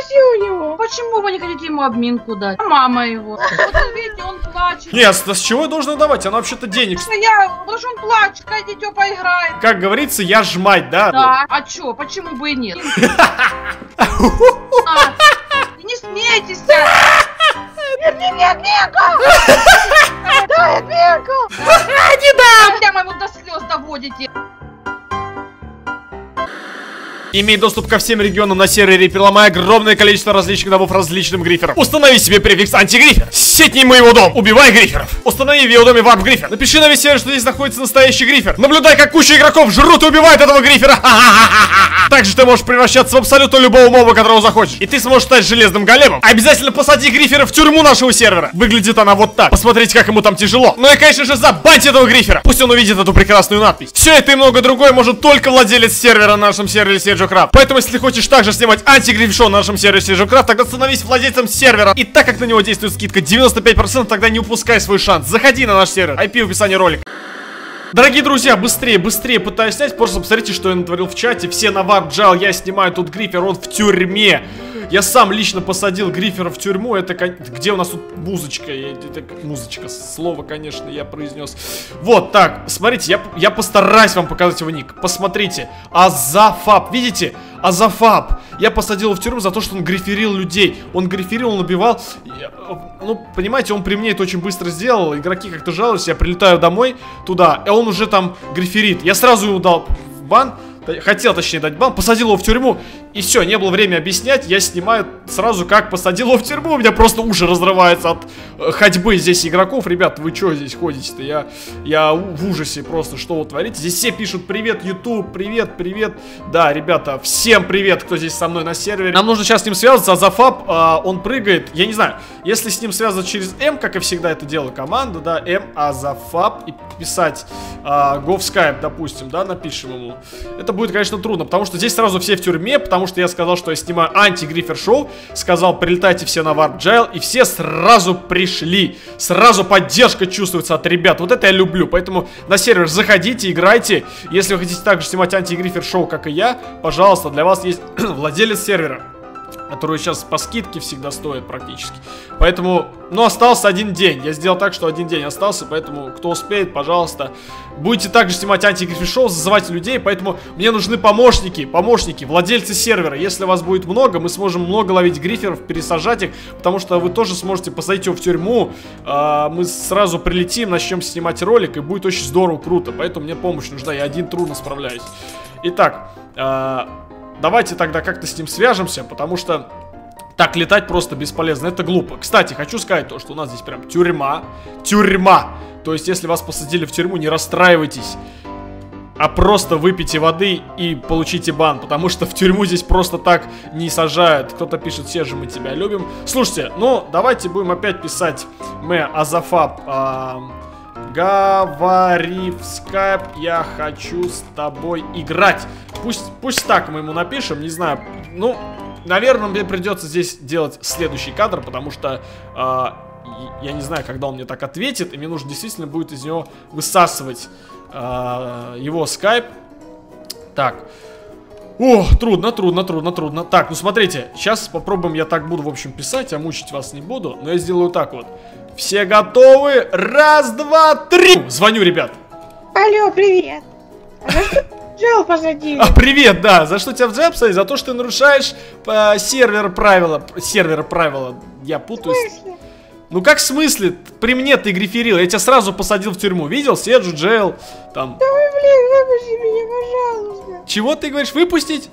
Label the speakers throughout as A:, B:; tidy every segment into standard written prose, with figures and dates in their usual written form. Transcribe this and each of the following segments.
A: спроси у него.
B: Почему вы не хотите ему админку дать? Мама его. Вот видите, он плачет.
C: Нет, с чего я должен давать? Она вообще-то денег.
B: Потому что он плачет, когда дитё поиграет.
C: Как говорится, я ж мать, да?
B: Да. А чё, почему бы и нет? Не смейтесь!
A: Верни мне админку! Дай админку!
B: Не дам! Прямо его до слез доводите.
C: Имей доступ ко всем регионам на сервере, переломая огромное количество различных домов различным гриферам. Установи себе префикс антигрифер. Сетни моего дома. Убивай гриферов. Установи в его доме варп грифер. Напиши на весь сервер, что здесь находится настоящий грифер. Наблюдай, как куча игроков жрут и убивают этого грифера. Также ты можешь превращаться в абсолютно любого моба, которого захочешь. И ты сможешь стать железным големом. Обязательно посади грифера в тюрьму нашего сервера. Выглядит она вот так. Посмотрите, как ему там тяжело. Ну и, конечно же, забаньте этого грифера. Пусть он увидит эту прекрасную надпись. Все это и много другое может только владелец сервера на нашем сервере SejuCraft. Поэтому, если хочешь также снимать антигриф-шоу на нашем сервере SejuCraft, тогда становись владельцем сервера. И так как на него действует скидка 95%, тогда не упускай свой шанс. Заходи на наш сервер. IP в описании ролика. Дорогие друзья, быстрее пытаюсь снять. Просто посмотрите, что я натворил в чате. Все на варп джайл, я снимаю тут грифер, он в тюрьме. Я сам лично посадил грифера в тюрьму. Это где у нас тут музычка? Это музычка, слово, конечно, я произнес. Вот так, смотрите, я постараюсь вам показать его ник. Посмотрите, Азафаб, видите? Азафаб. Я посадил его в тюрьму за то, что он гриферил людей. Он гриферил, он убивал. Ну, понимаете, он при мне это очень быстро сделал. Игроки как-то жалуются, я прилетаю домой туда, и он уже там гриферит. Я сразу ему дал бан. Хотел, точнее, дать бан, посадил его в тюрьму. И все, не было времени объяснять. Я снимаю сразу, как посадил его в тюрьму. У меня просто уши разрываются от ходьбы здесь игроков. Ребята, вы что здесь ходите-то? Я в ужасе просто, что вы творите. Здесь все пишут: привет, YouTube, привет. Да, ребята, всем привет, кто здесь со мной на сервере. Нам нужно сейчас с ним связаться. Азафаб, он прыгает. Я не знаю, если с ним связываться через М, как и всегда это делала команда, да, М, Азафаб, и писать go в Skype, допустим, да, напишем ему. Это будет, конечно, трудно, потому что здесь сразу все в тюрьме, потому что я сказал, что я снимаю анти-грифер-шоу, сказал, прилетайте все на варп джайл, и все сразу пришли, сразу поддержка чувствуется от ребят, вот это я люблю, поэтому на сервер заходите, играйте, если вы хотите также снимать анти-грифер-шоу, как и я, пожалуйста, для вас есть владелец сервера, который сейчас по скидке всегда стоит практически. Поэтому, ну, остался один день. Я сделал так, что один день остался, поэтому, кто успеет, пожалуйста, будете также снимать антигрифер-шоу, зазывать людей, поэтому мне нужны помощники, владельцы сервера. Если вас будет много, мы сможем много ловить гриферов, пересажать их, потому что вы тоже сможете посадить его в тюрьму. Мы сразу прилетим, начнем снимать ролик, и будет очень здорово, круто. Поэтому мне помощь нужна, я один трудно справляюсь. Итак, давайте тогда как-то с ним свяжемся, потому что так летать просто бесполезно, это глупо. Кстати, хочу сказать то, что у нас здесь прям тюрьма. То есть, если вас посадили в тюрьму, не расстраивайтесь, а просто выпейте воды и получите бан, потому что в тюрьму здесь просто так не сажают. Кто-то пишет: все же мы тебя любим. Слушайте, ну, давайте будем опять писать Азафаб. Говори в скайп, я хочу с тобой играть. Пусть так мы ему напишем, не знаю. Ну, наверное, мне придется здесь делать следующий кадр, потому что я не знаю, когда он мне так ответит, и мне нужно действительно будет из него высасывать его скайп. Так. О, трудно. Так, ну смотрите, сейчас попробуем, я так буду, в общем, писать, а мучить вас не буду, но я сделаю так вот. Все готовы? Раз, два, три! Звоню, ребят.
A: Алло, привет. А за что джайл посадили?
C: Привет, да. За что тебя в джайл посадили? За то, что ты нарушаешь сервера правила. Я путаюсь.
A: В смысле?
C: Ну как в смысле? При мне ты гриферил, я тебя сразу посадил в тюрьму. Видел? Седжу, джейл, там.
A: Да вы, блин, выпусти меня, пожалуйста.
C: Чего ты говоришь? Выпустить?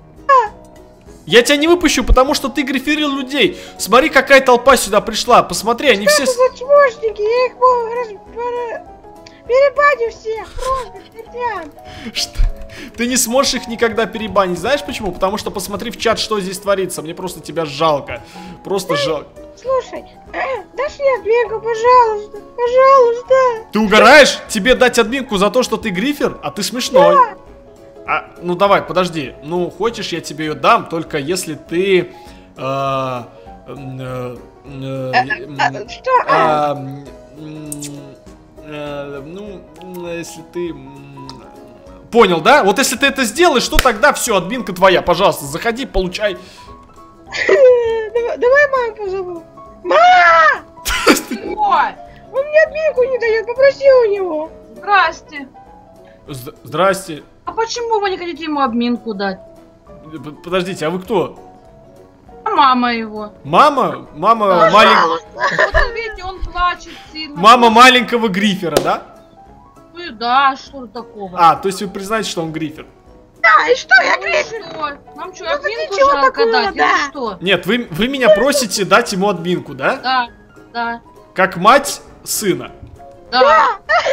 C: Я тебя не выпущу, потому что ты гриферил людей. Смотри, какая толпа сюда пришла. Посмотри, они все...
A: Что это за чмошники? Я их перебаню всех, просто чертям.
C: Что? Ты не сможешь их никогда перебанить. Знаешь почему? Потому что посмотри в чат, что здесь творится. Мне просто тебя жалко. Просто жалко.
A: Слушай, дашь мне админку, пожалуйста.
C: Ты угораешь? Тебе дать админку за то, что ты грифер? А ты смешной. Да. Ну давай, подожди. Ну, хочешь, я тебе ее дам, только если ты...
A: Что?
C: Ну, если ты... Понял, да? Вот если ты это сделаешь, что тогда все, админка твоя, пожалуйста, заходи, получай.
A: Давай маму позову. Мама!
B: Ой,
A: Он мне админку не дает, попроси у него.
B: здрасте.
C: Здрасте.
B: А почему вы не хотите ему админку дать?
C: Подождите, а вы кто?
B: Мама его.
C: Мама? Мама
B: Да.
C: маленького...
B: Вот видите, он плачет сильно.
C: Мама маленького Грифера, да?
B: Ну и да, что такого?
C: А, то есть вы признаете, что он Грифер?
A: Да, и что, я
B: Ну и
A: Грифер?
B: что? Нам что,
A: Ну,
B: админку
A: ничего
B: жалко
A: такого,
B: дать
A: да.
B: или что?
C: Нет, вы меня просите дать ему админку, да?
B: Да, да,
C: Как мать сына.
B: да.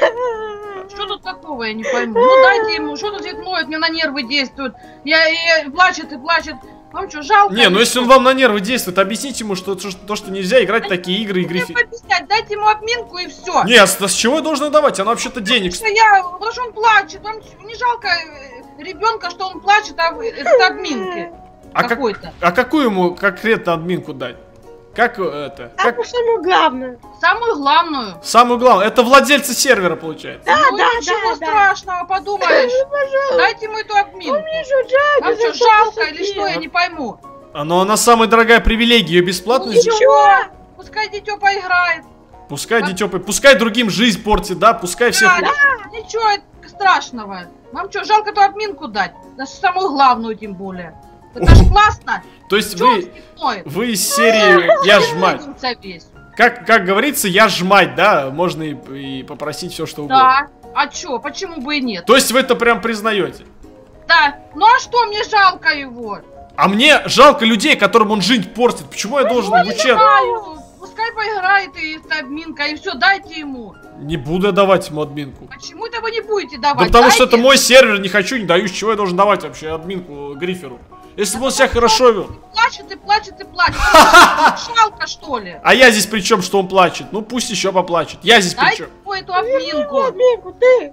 B: Что тут такого, я не пойму. Ну дайте ему, что тут здесь ноет, мне на нервы действует. Я плачет и плачет. Вам что, жалко?
C: Не, ну
B: или
C: если
B: что?
C: он вам на нервы действует, объясните ему, что нельзя играть в такие игры и
B: Мне
C: Грифер.
B: объяснять, дайте ему админку и все.
C: Не, а с чего я должен давать? Она вообще-то денег...
B: Потому что он плачет. Вам не жалко ребенка, что он плачет, а это админки какой-то.
C: А какую ему конкретно админку дать? Как это?
A: А
C: Как...
A: самое главное.
B: Самую главную.
C: Самое главное, это владельцы сервера, получается.
B: Ну ничего страшного, подумаешь. Дайте ему эту админку.
A: Мне что, жалко?
B: Вам что,
A: за
B: жалко
A: посадил?
B: или что, я не пойму.
C: Но она самая дорогая привилегия, ее бесплатно.
B: Ну, ничего. Пускай дитё поиграет.
C: Пускай дитё, пускай другим жизнь портит, да, пускай всех...
B: Да, ничего страшного. Вам что, жалко эту админку дать? Даже самую главную тем более. Это ж классно.
C: То есть
B: Чё он степной?
C: вы из серии «Я ж мать».
B: Обидится весь.
C: Как говорится, я ж мать, да, можно и попросить все, что угодно.
B: Да. А чё, почему бы и нет?
C: То есть вы это прям признаете?
B: Да. Ну а что, мне жалко его.
C: А мне жалко людей, которым он жизнь портит. Почему я должен
B: Не
C: обучать?
B: знаю. Пускай поиграет и с админка, и все, дайте ему.
C: Не буду я давать ему админку.
B: Почему это вы не будете
C: Да
B: давать?
C: потому что
B: Дайте.
C: это мой сервер, не хочу, не даю. С чего я должен давать вообще админку Гриферу? Если бы он себя хорошо вел.
B: Плачет и плачет и плачет. Жалко, что ли?
C: А я здесь при чем, что он плачет? Ну пусть еще поплачет. Я здесь при
B: Дайте
C: чем?
B: ему эту админку.
A: Админку, ты.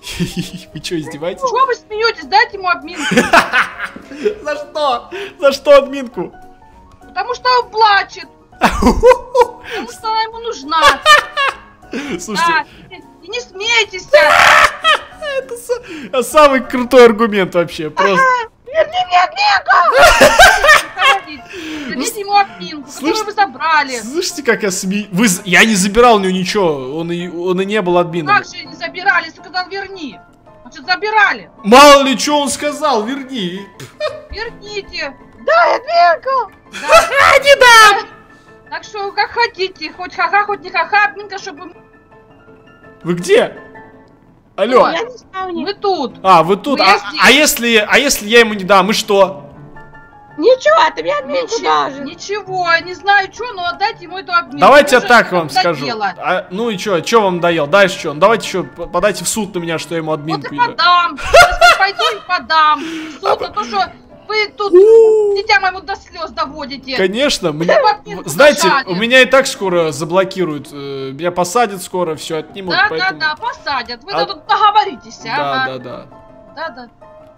C: Вы что, издеваетесь?
B: Чего вы смеетесь? Дайте ему админку.
C: За что? За что админку?
B: Потому что он плачет. Потому что она ему нужна.
C: Слушайте,
B: Да. И не смейтесь.
C: это самый крутой аргумент вообще. Просто.
A: Верни мне админку.
B: Верните ему админку, которую вы забрали.
C: Слышите, как я смеюсь? Я не забирал у него ничего. Он и не был админом.
B: Как же не забирали, если сказал верни? Значит, забирали.
C: Мало ли, что он сказал, верни.
B: Верните.
A: Дай админку.
B: Да. Не дам. Так что, как хотите. Хоть ха-ха, хоть не ха-ха, админка, чтобы...
C: Вы где? Алло.
A: Я не спавню.
B: Мы тут.
C: А, вы тут.
B: Ну, я здесь.
C: А если я ему не дам, и что?
A: Ничего, ты мне админку должен.
B: Ничего, я не знаю, что, но отдайте ему эту админку.
C: Давайте я
B: Уже
C: так вам скажу.
B: надоело.
C: Ну и что вам надоел? Дальше что? Давайте еще подайте в суд на меня, что я ему
B: Вот
C: админку
B: и
C: не дам.
B: подам. Если пойду и подам. В суд за то, что вы тут дитя моему до слез доводите.
C: Конечно, мне...
B: Вы админку
C: Знаете,
B: нажали.
C: у меня и так скоро заблокируют, меня посадят скоро, все отнимут,
B: Да,
C: поэтому...
B: да, посадят. Вы
C: А-
B: тут договоритесь,
C: Да,
B: ага.
C: да.
B: Да.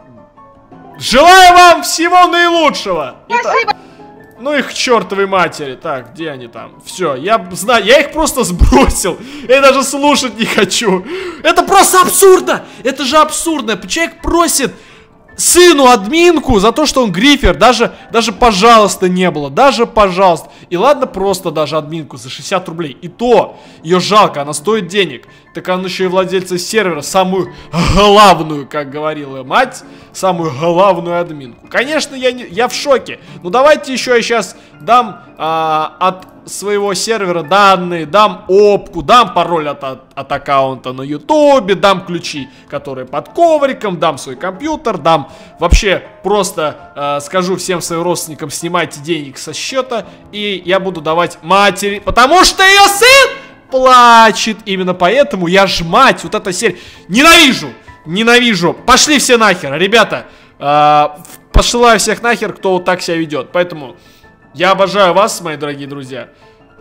C: Желаю вам всего наилучшего! Итак,
B: Спасибо.
C: ну их к чертовой матери. Так, где они там? Все, я знаю, я их просто сбросил. Я даже слушать не хочу. Это просто абсурдно! Это же абсурдно. Человек просит сыну админку за то, что он Грифер. Даже пожалуйста не было. Даже пожалуйста. И ладно, просто даже админку за 60 рублей. И то, ее жалко, она стоит денег. Так он еще и владельца сервера, самую главную, как говорила мать, самую главную админку. Конечно, я в шоке. Но давайте еще я сейчас дам от своего сервера данные, дам опку, дам пароль от аккаунта на ютубе, дам ключи, которые под ковриком, дам свой компьютер, дам вообще просто скажу всем своим родственникам: снимайте денег со счета, и я буду давать матери, потому что ее сын плачет. Именно поэтому я ж мать. Вот эта серия. Ненавижу. Пошли все нахер, ребята. Посылаю всех нахер, кто вот так себя ведет. Поэтому я обожаю вас, мои дорогие друзья.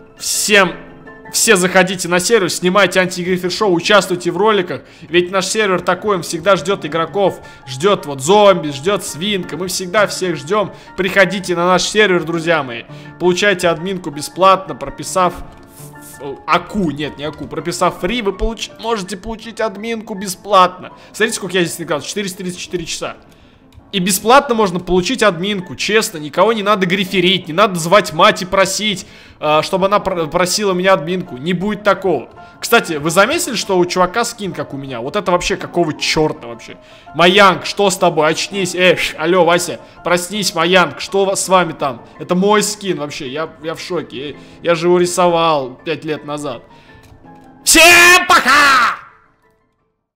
C: Все заходите на сервер, снимайте антигрифер шоу, участвуйте в роликах. Ведь наш сервер такой, он всегда ждет игроков. Ждет вот зомби, ждет свинка. Мы всегда всех ждем. Приходите на наш сервер, друзья мои. Получайте админку бесплатно, прописав АКУ, нет, не АКУ, прописав фри, вы можете получить админку бесплатно. Смотрите, сколько я здесь играл, 434 часа. И бесплатно можно получить админку, честно, никого не надо гриферить, не надо звать мать и просить, чтобы она просила меня админку, не будет такого. Кстати, вы заметили, что у чувака скин, как у меня? Вот это вообще какого черта вообще? Маянг, что с тобой? Очнись, алло, Вася, проснись, Маянг, что с вами там? Это мой скин вообще, я в шоке, я же его рисовал 5 лет назад. Всем пока!